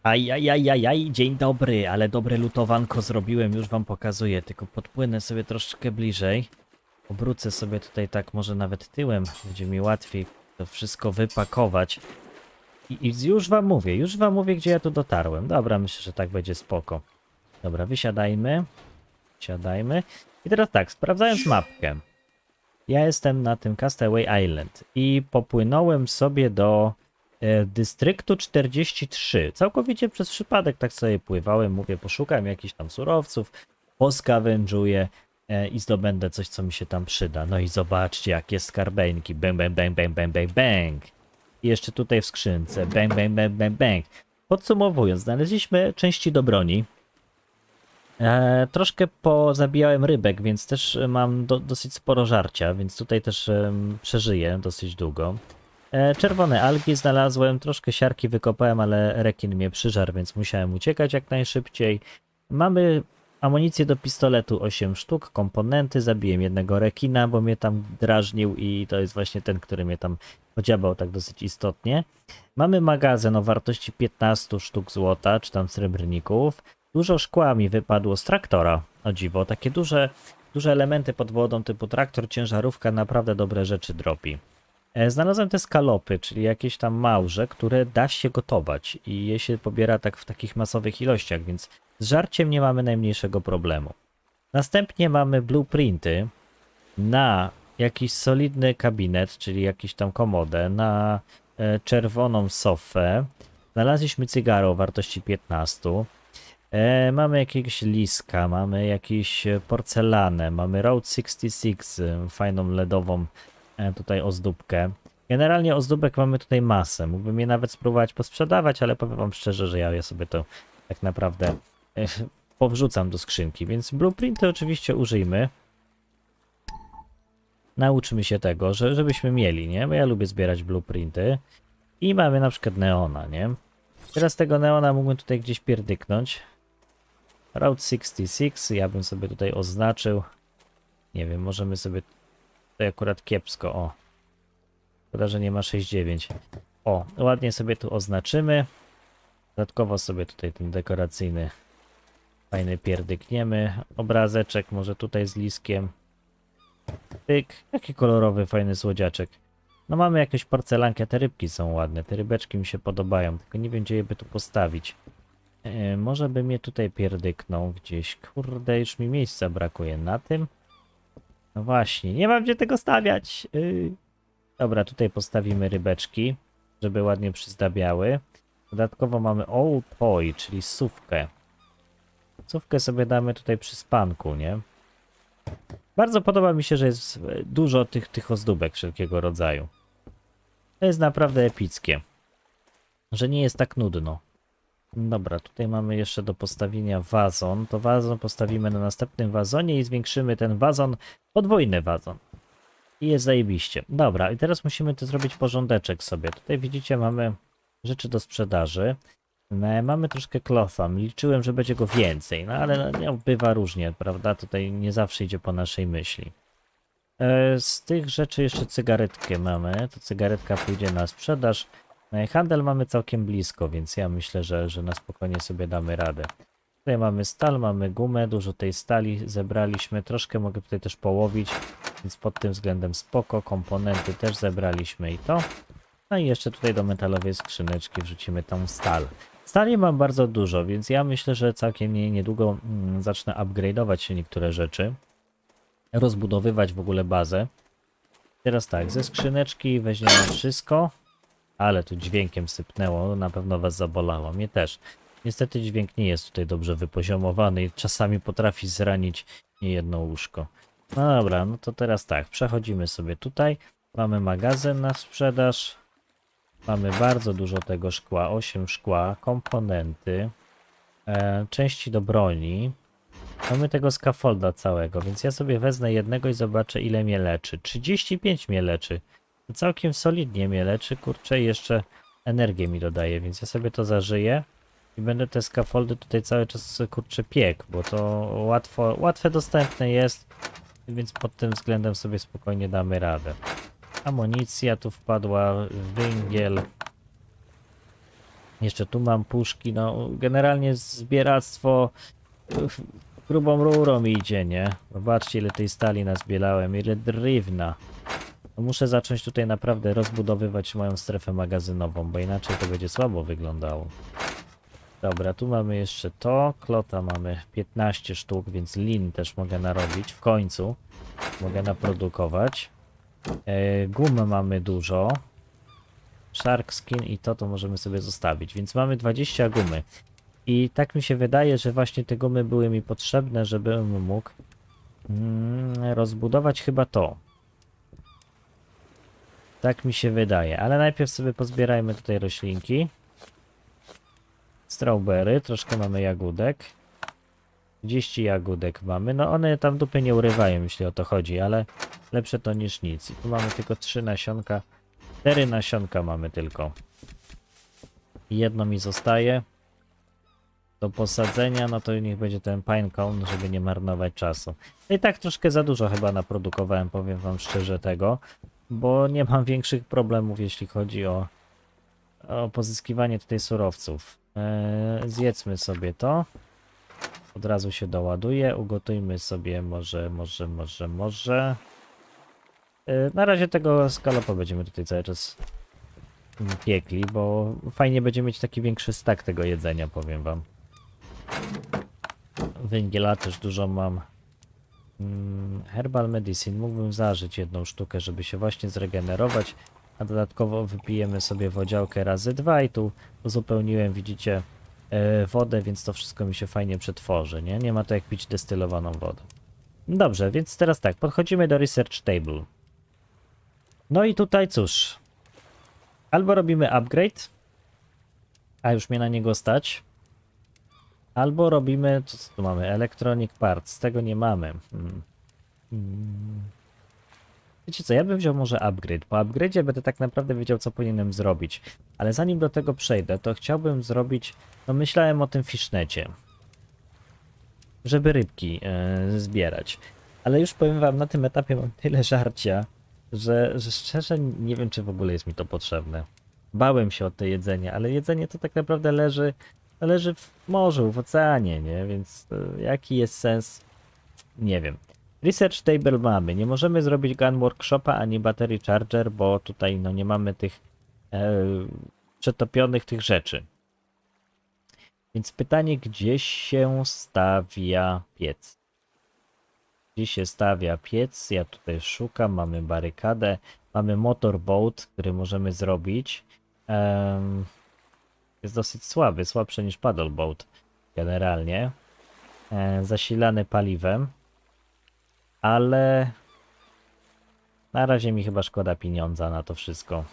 Ajajajajaj, dzień dobry, ale dobre lutowanko zrobiłem, już wam pokazuję, tylko podpłynę sobie troszeczkę bliżej. Obrócę sobie tutaj tak, może nawet tyłem, będzie mi łatwiej to wszystko wypakować. I już wam mówię, gdzie ja tu dotarłem. Dobra, myślę, że tak będzie spoko. Dobra, wysiadajmy. Siadajmy. I teraz tak, sprawdzając mapkę. Ja jestem na tym Castaway Island i popłynąłem sobie do dystryktu 43. Całkowicie przez przypadek tak sobie pływałem, mówię, poszukam jakichś tam surowców, poskawędżuję i zdobędę coś, co mi się tam przyda. No i zobaczcie, jakie skarbeńki. Bang, bang, bang, bang, bang, bang, bang. I jeszcze tutaj w skrzynce. Bang, bang, bang, bang, bang. Podsumowując, znaleźliśmy części do broni. Troszkę pozabijałem rybek, więc też mam dosyć sporo żarcia, więc tutaj też przeżyję dosyć długo. Czerwone algi znalazłem, troszkę siarki wykopałem, ale rekin mnie przyżarł, więc musiałem uciekać jak najszybciej. Mamy amunicję do pistoletu 8 sztuk, komponenty, zabiłem jednego rekina, bo mnie tam drażnił i to jest właśnie ten, który mnie tam podziabał tak dosyć istotnie. Mamy magazyn o wartości 15 sztuk złota, czy tam srebrników. Dużo szkła mi wypadło z traktora, o dziwo, takie duże elementy pod wodą typu traktor, ciężarówka, naprawdę dobre rzeczy dropi. Znalazłem te skalopy, czyli jakieś tam małże, które da się gotować i je się pobiera tak w takich masowych ilościach, więc z żarciem nie mamy najmniejszego problemu. Następnie mamy blueprinty na jakiś solidny kabinet, czyli jakiś tam komodę, na czerwoną sofę. Znaleźliśmy cygaro o wartości 15. Mamy jakiegoś liska, mamy jakąś porcelanę, mamy Route 66, fajną LEDową tutaj ozdóbkę. Generalnie ozdóbek mamy tutaj masę. Mógłbym je nawet spróbować posprzedawać, ale powiem wam szczerze, że ja sobie to tak naprawdę powrzucam do skrzynki. Więc blueprinty oczywiście użyjmy. Nauczmy się tego, żebyśmy mieli, nie? Bo ja lubię zbierać blueprinty. I mamy na przykład neona, nie? Teraz tego neona mógłbym tutaj gdzieś pierdyknąć. Route 66, ja bym sobie tutaj oznaczył. Nie wiem, możemy sobie... Tutaj akurat kiepsko, o. Szkoda, że nie ma 6,9. O, ładnie sobie tu oznaczymy. Dodatkowo sobie tutaj ten dekoracyjny fajny pierdykniemy. Obrazeczek może tutaj z liskiem. Tyk, jaki kolorowy, fajny słodziaczek. No mamy jakieś porcelankę, te rybki są ładne, te rybeczki mi się podobają, tylko nie wiem, gdzie je by tu postawić. Może bym je tutaj pierdyknął gdzieś. Kurde, już mi miejsca brakuje na tym. No właśnie, nie mam gdzie tego stawiać. Dobra, tutaj postawimy rybeczki, żeby ładnie przyzdabiały. Dodatkowo mamy old toy, czyli sówkę. Sówkę sobie damy tutaj przy spanku, nie? Bardzo podoba mi się, że jest dużo tych ozdóbek wszelkiego rodzaju. To jest naprawdę epickie, że nie jest tak nudno. Dobra, tutaj mamy jeszcze do postawienia wazon. To wazon postawimy na następnym wazonie i zwiększymy ten wazon, podwójny wazon. I jest zajebiście. Dobra, i teraz musimy tu zrobić porządeczek sobie. Tutaj widzicie, mamy rzeczy do sprzedaży. Mamy troszkę klotha. Liczyłem, że będzie go więcej, no ale no, bywa różnie, prawda? Tutaj nie zawsze idzie po naszej myśli. Z tych rzeczy jeszcze cygaretkę mamy. To cygaretka pójdzie na sprzedaż. Handel mamy całkiem blisko, więc ja myślę, że na spokojnie sobie damy radę. Tutaj mamy stal, mamy gumę, dużo tej stali zebraliśmy. Troszkę mogę tutaj też połowić, więc pod tym względem spoko. Komponenty też zebraliśmy i to. No i jeszcze tutaj do metalowej skrzyneczki wrzucimy tą stal. Stali mam bardzo dużo, więc ja myślę, że całkiem niedługo zacznę upgrade'ować się niektóre rzeczy. Rozbudowywać w ogóle bazę. Teraz tak, ze skrzyneczki weźmiemy wszystko. Ale tu dźwiękiem sypnęło, na pewno was zabolało, mnie też. Niestety dźwięk nie jest tutaj dobrze wypoziomowany i czasami potrafi zranić niejedno łóżko. No dobra, no to teraz tak, przechodzimy sobie tutaj. Mamy magazyn na sprzedaż. Mamy bardzo dużo tego szkła, 8 szkła, komponenty, części do broni. Mamy tego scaffolda całego, więc ja sobie wezmę jednego i zobaczę, ile mnie leczy. 35 mnie leczy. Całkiem solidnie mnie leczy, kurczę, i jeszcze energię mi dodaje, więc ja sobie to zażyję i będę te scaffoldy tutaj cały czas, kurczę, piekł, bo to łatwe dostępne jest, więc pod tym względem sobie spokojnie damy radę. Amunicja tu wpadła, węgiel. Jeszcze tu mam puszki, no generalnie zbieractwo grubą rurą idzie, nie? Zobaczcie, ile tej stali nazbierałem, ile drewna. No muszę zacząć tutaj naprawdę rozbudowywać moją strefę magazynową, bo inaczej to będzie słabo wyglądało. Dobra, tu mamy jeszcze to, klota mamy 15 sztuk, więc lin też mogę narobić, w końcu mogę naprodukować. Gum mamy dużo. Shark skin i to możemy sobie zostawić, więc mamy 20 gumy. I tak mi się wydaje, że właśnie te gumy były mi potrzebne, żebym mógł rozbudować chyba to. Tak mi się wydaje, ale najpierw sobie pozbierajmy tutaj roślinki. Strawberry, troszkę mamy jagódek. 30 jagódek mamy, no one tam dupy nie urywają, jeśli o to chodzi, ale lepsze to niż nic. I tu mamy tylko 3 nasionka, 4 nasionka mamy tylko. Jedno mi zostaje do posadzenia, no to niech będzie ten pinecone, żeby nie marnować czasu. No i tak troszkę za dużo chyba naprodukowałem, powiem wam szczerze tego, bo nie mam większych problemów, jeśli chodzi o pozyskiwanie tutaj surowców. Zjedzmy sobie to. Od razu się doładuje. Ugotujmy sobie może. Na razie tego skalopa będziemy tutaj cały czas piekli, bo fajnie będzie mieć taki większy stack tego jedzenia, powiem wam. Węgiela też dużo mam. Herbal medicine. Mógłbym zażyć jedną sztukę, żeby się właśnie zregenerować, a dodatkowo wypijemy sobie wodziałkę razy 2 i tu uzupełniłem, widzicie, wodę, więc to wszystko mi się fajnie przetworzy, nie? Nie ma to jak pić destylowaną wodę. Dobrze, więc teraz tak, podchodzimy do Research Table. No i tutaj cóż, albo robimy upgrade, a już mnie na niego stać, albo robimy, co tu mamy, Electronic Parts, tego nie mamy. Wiecie co, ja bym wziął może upgrade. Po upgrade'zie będę tak naprawdę wiedział, co powinienem zrobić. Ale zanim do tego przejdę, to chciałbym zrobić, no myślałem o tym fishnecie, żeby rybki zbierać. Ale już powiem wam, na tym etapie mam tyle żarcia, że szczerze nie wiem, czy w ogóle jest mi to potrzebne. Bałem się o to jedzenie, ale jedzenie to tak naprawdę leży w morzu, w oceanie, nie? Więc jaki jest sens? Nie wiem. Research Table mamy. Nie możemy zrobić Gun Workshopa ani Battery Charger, bo tutaj no nie mamy tych przetopionych tych rzeczy. Więc pytanie, gdzie się stawia piec? Gdzie się stawia piec? Ja tutaj szukam. Mamy barykadę. Mamy motorboat, który możemy zrobić. Jest dosyć słaby. Słabszy niż paddleboat generalnie. Zasilany paliwem. Ale na razie mi chyba szkoda pieniądza na to wszystko.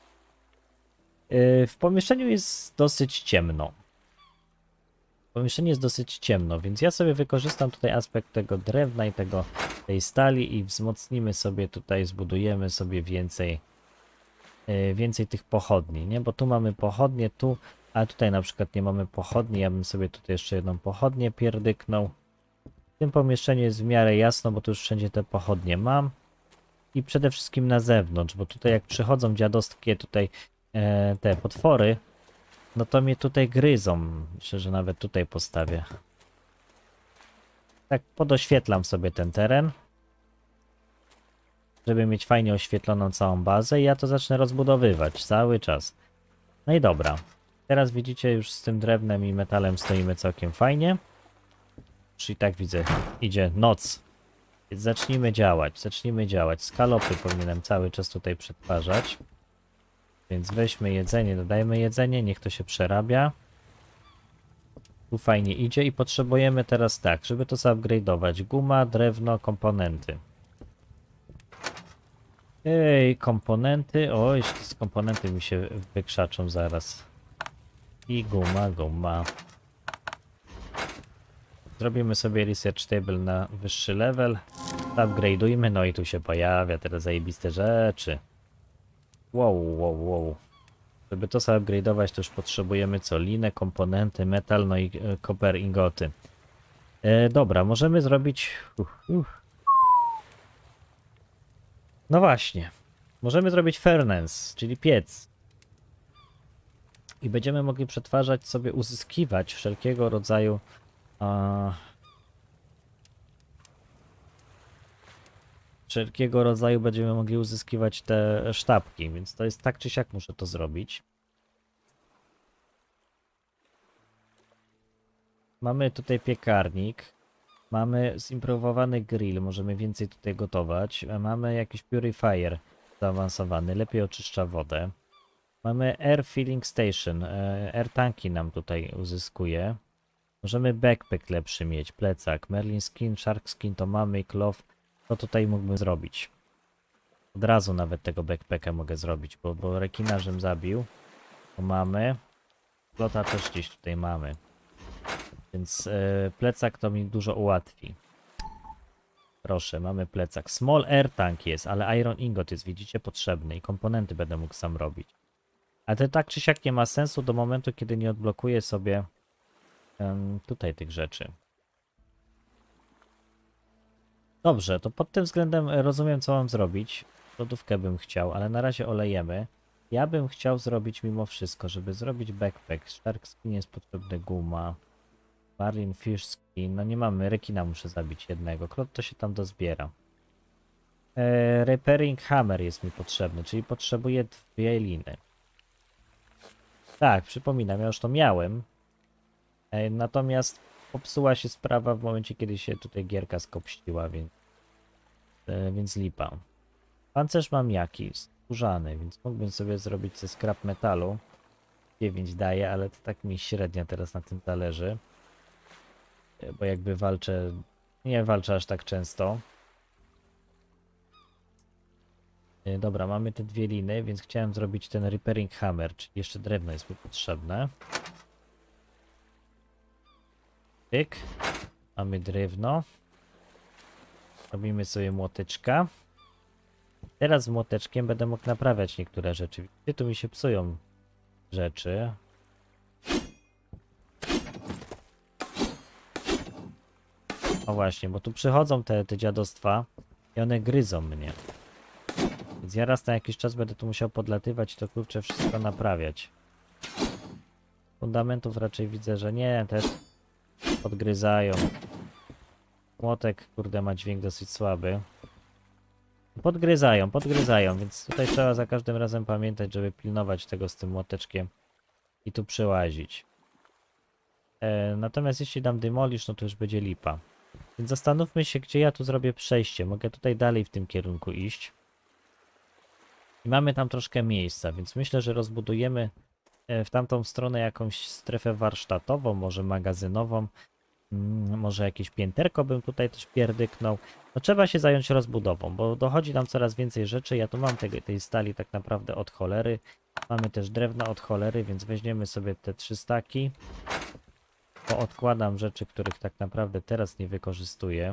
W pomieszczeniu jest dosyć ciemno. Pomieszczenie jest dosyć ciemno, więc ja sobie wykorzystam tutaj aspekt tego drewna i tej stali i wzmocnimy sobie tutaj, zbudujemy sobie więcej tych pochodni, nie? Bo tu mamy pochodnie, a tutaj na przykład nie mamy pochodni. Ja bym sobie tutaj jeszcze jedną pochodnię pierdyknął. W tym pomieszczeniu jest w miarę jasno, bo tu już wszędzie te pochodnie mam. I przede wszystkim na zewnątrz, bo tutaj jak przychodzą dziadostkie tutaj te potwory, no to mnie tutaj gryzą. Myślę, że nawet tutaj postawię. Tak podoświetlam sobie ten teren, żeby mieć fajnie oświetloną całą bazę i ja to zacznę rozbudowywać cały czas. No i dobra. Teraz widzicie, już z tym drewnem i metalem stoimy całkiem fajnie. Czyli tak widzę, idzie noc. Więc zacznijmy działać. Skalopy powinienem cały czas tutaj przetwarzać. Więc weźmy jedzenie, dodajmy jedzenie, niech to się przerabia. Tu fajnie idzie i potrzebujemy teraz tak, żeby to zupgrade'ować. Guma, drewno, komponenty. Komponenty. Oj, z komponenty mi się wykrzaczą zaraz. I guma. Zrobimy sobie Research Table na wyższy level. Upgrade'ujmy, no i tu się pojawia teraz zajebiste rzeczy. Wow. Żeby to upgrade'ować, to już potrzebujemy co? Linę, komponenty, metal, no i copper ingoty. Dobra, możemy zrobić... No właśnie. Możemy zrobić furnace, czyli piec. I będziemy mogli przetwarzać sobie, uzyskiwać wszelkiego rodzaju będziemy mogli uzyskiwać te sztabki, więc to jest tak czy siak muszę to zrobić. Mamy tutaj piekarnik, mamy zimprowowany grill, możemy więcej tutaj gotować. Mamy jakiś purifier zaawansowany, lepiej oczyszcza wodę. Mamy air filling station, air tanki nam tutaj uzyskuje. Możemy backpack lepszy mieć, plecak, merlin skin, shark skin to mamy i cloth. To tutaj mógłbym zrobić. Od razu nawet tego backpacka mogę zrobić, bo rekina żem zabił. To mamy. Flota też gdzieś tutaj mamy. Więc plecak to mi dużo ułatwi. Proszę, mamy plecak. Small air tank jest, ale iron ingot jest, widzicie, potrzebny i komponenty będę mógł sam robić. Ale to tak czy siak nie ma sensu do momentu, kiedy nie odblokuję sobie tutaj tych rzeczy. Dobrze, to pod tym względem rozumiem, co mam zrobić. Lodówkę bym chciał, ale na razie olejemy. Ja bym chciał zrobić mimo wszystko, żeby zrobić backpack. Shark skin jest potrzebny, guma. Marlin fish skin. No nie mamy, rekina muszę zabić jednego. Klot to się tam dozbiera. Repairing hammer jest mi potrzebny, czyli potrzebuję 2 liny. Tak, przypominam, ja już to miałem. Natomiast popsuła się sprawa w momencie, kiedy się tutaj gierka skopściła, więc lipa. Pancerz mam jaki? Skórzany, więc mógłbym sobie zrobić ze scrap metalu. 9 daje, ale to tak mi średnio teraz na tym zależy. Bo jakby walczę, nie walczę aż tak często. Dobra, mamy te 2 liny, więc chciałem zrobić ten repairing hammer, czyli jeszcze drewno jest mi potrzebne. Pyk. Mamy drewno. Robimy sobie młoteczka. Teraz z młoteczkiem będę mógł naprawiać niektóre rzeczy. Widzicie, tu mi się psują rzeczy. O właśnie, bo tu przychodzą te dziadostwa i one gryzą mnie. Więc ja raz na jakiś czas będę tu musiał podlatywać i to kurczę wszystko naprawiać. Fundamentów raczej widzę, że nie, też podgryzają. Młotek, kurde, ma dźwięk dosyć słaby. Podgryzają, więc tutaj trzeba za każdym razem pamiętać, żeby pilnować tego z tym młoteczkiem i tu przełazić. Natomiast jeśli dam demolish, no to już będzie lipa. Więc zastanówmy się, gdzie ja tu zrobię przejście. Mogę tutaj dalej w tym kierunku iść. I mamy tam troszkę miejsca, więc myślę, że rozbudujemy w tamtą stronę jakąś strefę warsztatową, może magazynową. Może jakieś pięterko bym tutaj też pierdyknął. No trzeba się zająć rozbudową, bo dochodzi nam coraz więcej rzeczy. Ja tu mam tej stali tak naprawdę od cholery. Mamy też drewno od cholery, więc weźmiemy sobie te 3 staki. Odkładam rzeczy, których tak naprawdę teraz nie wykorzystuję.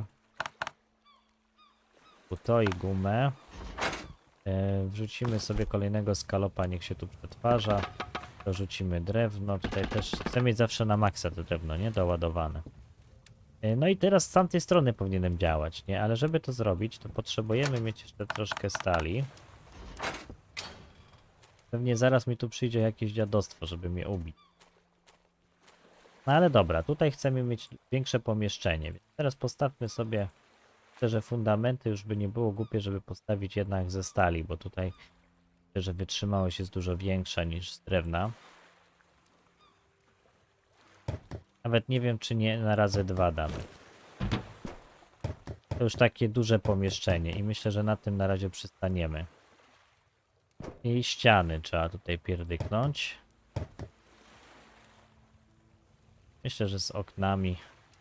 To i gumę. Wrzucimy sobie kolejnego skalopa, niech się tu przetwarza. Dorzucimy drewno. Tutaj też chcę mieć zawsze na maksa to drewno, nie? Doładowane. No i teraz z tamtej strony powinienem działać, nie? Ale żeby to zrobić, to potrzebujemy mieć jeszcze troszkę stali. Pewnie zaraz mi tu przyjdzie jakieś dziadostwo, żeby mnie ubić. No ale dobra, tutaj chcemy mieć większe pomieszczenie. Więc teraz postawmy sobie, myślę, że fundamenty już by nie było głupie, żeby postawić jednak ze stali, bo tutaj myślę, że wytrzymałość jest dużo większa niż z drewna. Nawet nie wiem, czy nie na razy 2 damy. To już takie duże pomieszczenie i myślę, że na tym na razie przystaniemy. I ściany trzeba tutaj pierdyknąć. Myślę, że z oknami.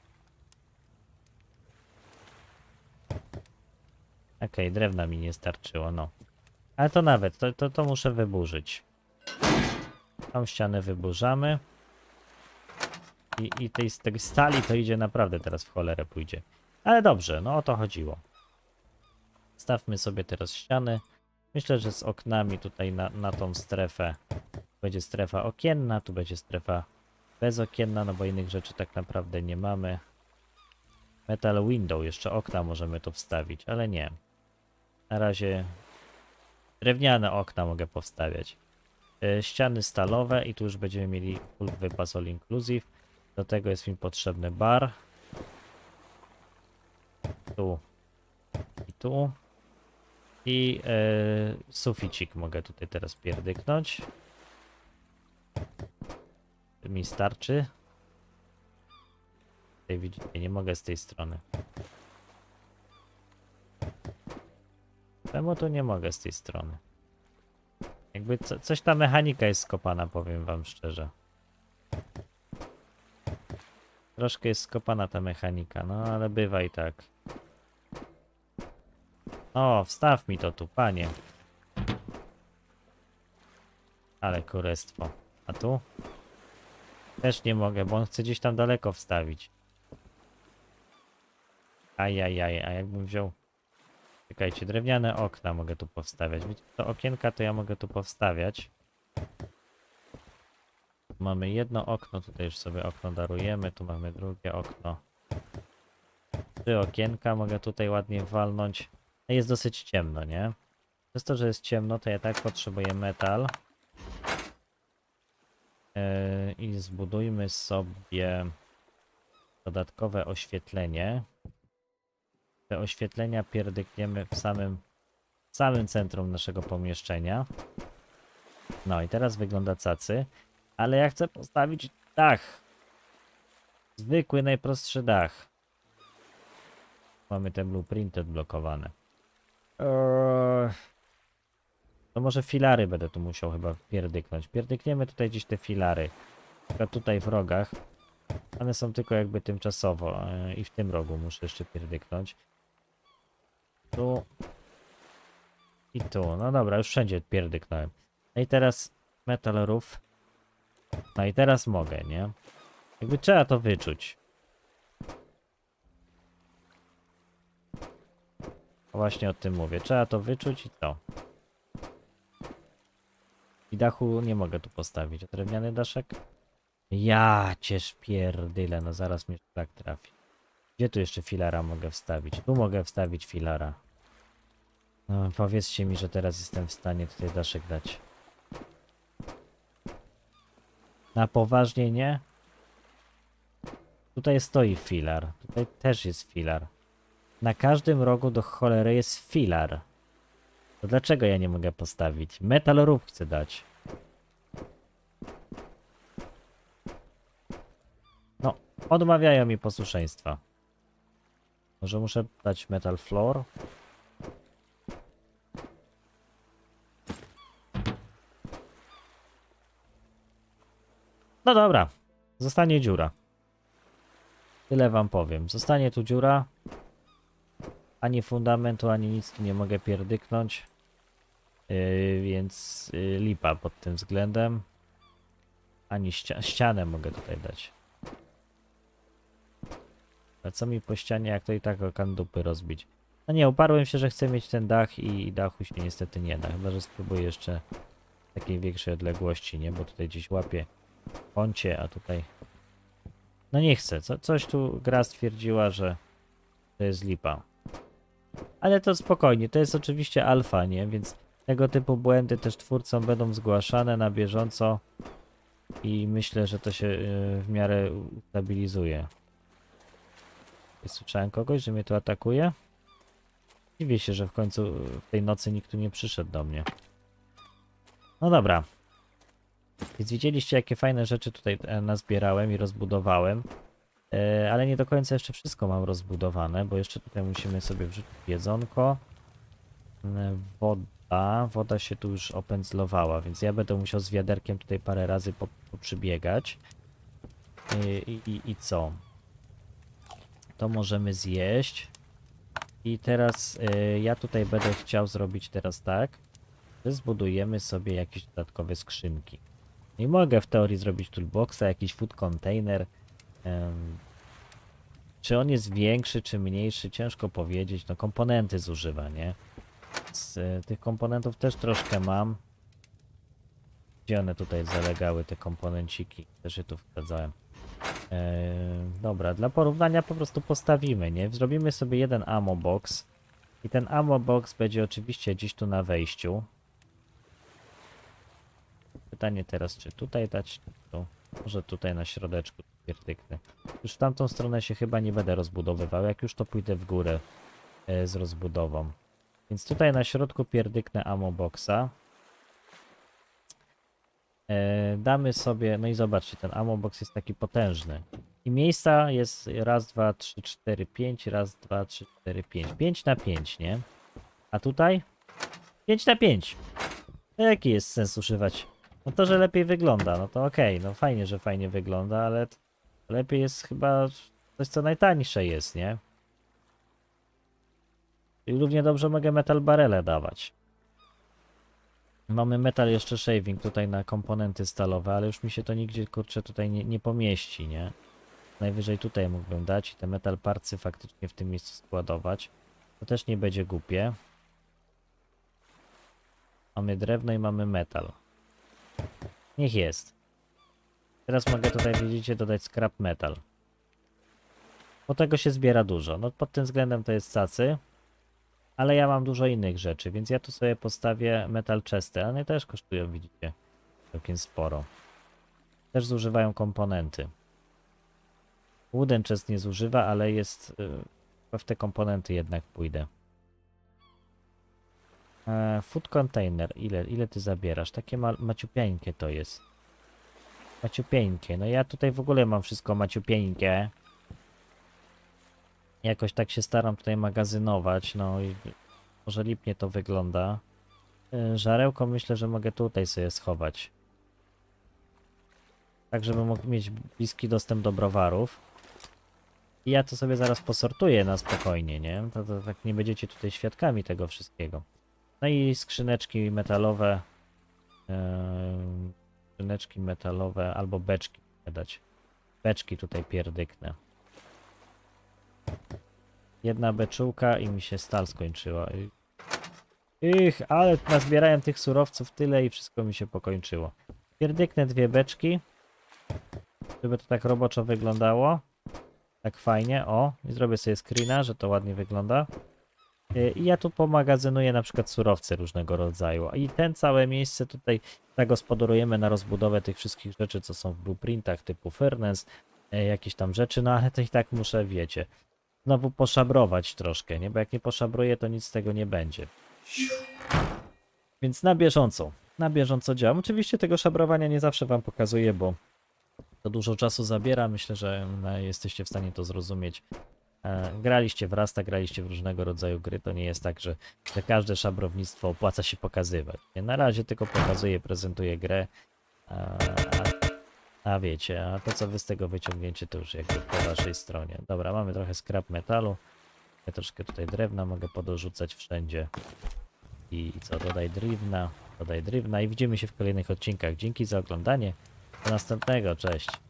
Okej, drewna mi nie starczyło, no. Ale to nawet, to muszę wyburzyć. Tą ścianę wyburzamy. I tej stali to idzie naprawdę teraz w cholerę pójdzie. Ale dobrze, no o to chodziło. Stawmy sobie teraz ściany. Myślę, że z oknami tutaj na tą strefę będzie strefa okienna, tu będzie strefa bezokienna, no bo innych rzeczy tak naprawdę nie mamy. Metal window, jeszcze okna możemy tu wstawić, ale nie. Na razie drewniane okna mogę powstawiać. ściany stalowe i tu już będziemy mieli full wypas all inclusive. Do tego jest mi potrzebny bar. Tu i tu. I suficik mogę tutaj teraz pierdyknąć. Mi starczy. Tutaj widzicie, nie mogę z tej strony. Czemu tu nie mogę z tej strony? Jakby coś ta mechanika jest skopana, powiem wam szczerze. Troszkę jest skopana ta mechanika, no ale bywa i tak. O, wstaw mi to tu, panie. Ale kurestwo. A tu? Też nie mogę, bo on chce gdzieś tam daleko wstawić. Ajajaj, a jakbym wziął... Czekajcie, drewniane okna mogę tu powstawiać. Wiecie, to okienka to ja mogę tu powstawiać. Mamy jedno okno, tutaj już sobie okno darujemy, tu mamy drugie okno. 3 okienka mogę tutaj ładnie walnąć. Jest dosyć ciemno, nie? Przez to, że jest ciemno, to ja tak potrzebuję metal. I zbudujmy sobie dodatkowe oświetlenie. Te oświetlenia pierdykniemy w samym centrum naszego pomieszczenia. No i teraz wygląda cacy. Ale ja chcę postawić dach. Zwykły, najprostszy dach. Mamy te blueprinty odblokowane. To może filary będę tu musiał chyba pierdyknąć. Pierdykniemy tutaj gdzieś te filary. Tylko tutaj w rogach. One są tylko jakby tymczasowo. I w tym rogu muszę jeszcze pierdyknąć. Tu. I tu. No dobra, już wszędzie pierdyknąłem. No i teraz metal roof. No i teraz mogę, nie? Jakby trzeba to wyczuć. Właśnie o tym mówię. Trzeba to wyczuć i to. I dachu nie mogę tu postawić. A drewniany daszek? Ja cię pierdyle, no zaraz mnie tak trafi. Gdzie tu jeszcze filara mogę wstawić? Tu mogę wstawić filara. No, powiedzcie mi, że teraz jestem w stanie tutaj daszek dać. Na poważnie nie? Tutaj stoi filar. Tutaj też jest filar. Na każdym rogu do cholery jest filar. To dlaczego ja nie mogę postawić? Metal roof chcę dać. No, odmawiają mi posłuszeństwa. Może muszę dać metal floor? No dobra, zostanie dziura. Tyle wam powiem. Zostanie tu dziura. Ani fundamentu, ani nic tu nie mogę pierdyknąć. Więc lipa pod tym względem. Ani ścianę mogę tutaj dać. A co mi po ścianie, jak to i tak o kandupy rozbić? No nie, uparłem się, że chcę mieć ten dach i dachu się niestety nie da. Chyba że spróbuję jeszcze takiej większej odległości, nie? Bo tutaj gdzieś łapię kącie, a tutaj... No nie chcę. Coś tu gra stwierdziła, że to jest lipa. Ale to spokojnie, to jest oczywiście alfa, nie? Więc tego typu błędy też twórcom będą zgłaszane na bieżąco i myślę, że to się w miarę ustabilizuje. Słyszałem kogoś, że mnie tu atakuje? Dziwię się, że w końcu w tej nocy nikt tu nie przyszedł do mnie. No dobra. Więc widzieliście, jakie fajne rzeczy tutaj nazbierałem i rozbudowałem. Ale nie do końca jeszcze wszystko mam rozbudowane, bo jeszcze tutaj musimy sobie wrzucić jedzonko. Woda się tu już opędzlowała, więc ja będę musiał z wiaderkiem tutaj parę razy poprzybiegać. I co? To możemy zjeść. I teraz ja tutaj będę chciał zrobić teraz tak, że zbudujemy sobie jakieś dodatkowe skrzynki. I mogę w teorii zrobić toolboxa, jakiś food container. Czy on jest większy, czy mniejszy, ciężko powiedzieć. No komponenty zużywa, nie? Z tych komponentów też troszkę mam. Gdzie one tutaj zalegały, te komponenciki? Też je tu wsadzałem. Dobra, dla porównania po prostu postawimy, nie? Zrobimy sobie jeden ammo box. I ten ammo box będzie oczywiście gdzieś tu na wejściu. pytanie teraz, czy tutaj dać, czy tu. Może tutaj na środeczku pierdyknę. Już w tamtą stronę się chyba nie będę rozbudowywał, jak już to pójdę w górę z rozbudową. Więc tutaj na środku pierdyknę ammo boxa. Damy sobie, no i zobaczcie, ten ammo box jest taki potężny. I miejsca jest raz, dwa, trzy, cztery, pięć, raz, dwa, trzy, cztery, pięć. 5 na 5, nie? A tutaj? 5 na 5. Jaki jest sens używać? No to, że lepiej wygląda, no to okej, no fajnie, że fajnie wygląda, ale lepiej jest chyba coś, co najtańsze jest, nie? I równie dobrze mogę metal barele dawać. Mamy metal jeszcze shaving tutaj na komponenty stalowe, ale już mi się to nigdzie, kurczę, tutaj nie pomieści, nie? Najwyżej tutaj mógłbym dać i te metal partsy faktycznie w tym miejscu składować. To też nie będzie głupie. Mamy drewno i mamy metal. Niech jest. Teraz mogę tutaj, widzicie, dodać scrap metal. Bo tego się zbiera dużo. No pod tym względem to jest cacy. Ale ja mam dużo innych rzeczy, więc ja tu sobie postawię metal chesty. One też kosztują, widzicie, całkiem sporo. Też zużywają komponenty. Wooden chest nie zużywa, ale jest... w te komponenty jednak pójdę. Food container. Ile ty zabierasz? Takie maciupieńkie to jest. Maciupieńkie. No ja tutaj w ogóle mam wszystko maciupieńkie. Jakoś tak się staram tutaj magazynować. No i może lipnie to wygląda. Żarełko myślę, że mogę tutaj sobie schować. Tak, żeby mógł mieć bliski dostęp do browarów. I ja to sobie zaraz posortuję na spokojnie, nie? To tak nie będziecie tutaj świadkami tego wszystkiego. No i skrzyneczki metalowe. Skrzyneczki metalowe albo beczki dać. Beczki tutaj pierdyknę. Jedna beczułka i mi się stal skończyła. Ale nazbierałem tych surowców tyle i wszystko mi się pokończyło. Pierdyknę 2 beczki. Żeby to tak roboczo wyglądało. Tak fajnie, o. I zrobię sobie screena, że to ładnie wygląda. I ja tu pomagazynuję na przykład surowce różnego rodzaju. I ten całe miejsce tutaj zagospodarujemy na rozbudowę tych wszystkich rzeczy, co są w blueprintach typu furnace, jakieś tam rzeczy, no ale to i tak muszę, wiecie, znowu poszabrować troszkę, nie? Bo jak nie poszabruję, to nic z tego nie będzie. Więc na bieżąco działam. Oczywiście tego szabrowania nie zawsze wam pokazuję, bo to dużo czasu zabiera. Myślę, że jesteście w stanie to zrozumieć. Graliście w Rasta, graliście w różnego rodzaju gry, to nie jest tak, że każde szabrownictwo opłaca się pokazywać. Na razie tylko pokazuję, prezentuję grę, a wiecie, a to co wy z tego wyciągnięcie, to już jakby po waszej stronie. Dobra, mamy trochę scrap metalu, ja troszkę tutaj drewna mogę podorzucać wszędzie i co, dodaj drewna i widzimy się w kolejnych odcinkach. Dzięki za oglądanie, do następnego, cześć.